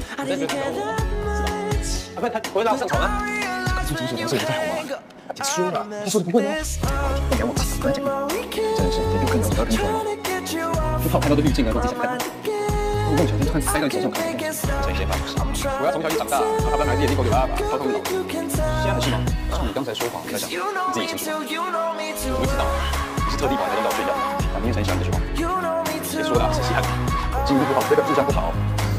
你在觉得他不，他回到上床了。 做这种事也太好了，结束了。他说的不会吗？不要忘记，我跟他讲，真的是这就更了，我要跟你说了。就怕我看到的滤镜啊，都自己想看。我梦想就突然塞到你手上看，这些话不是。我要从小一起长大，然后他把买地地给我爸爸，偷偷的。现在还是吗？像你刚才说谎，我在想，你自己清楚吗？我不知道，你是特地把那张照睡觉，把你念成你喜欢的句话。别说了，是稀罕。经济不好，代表智商不好。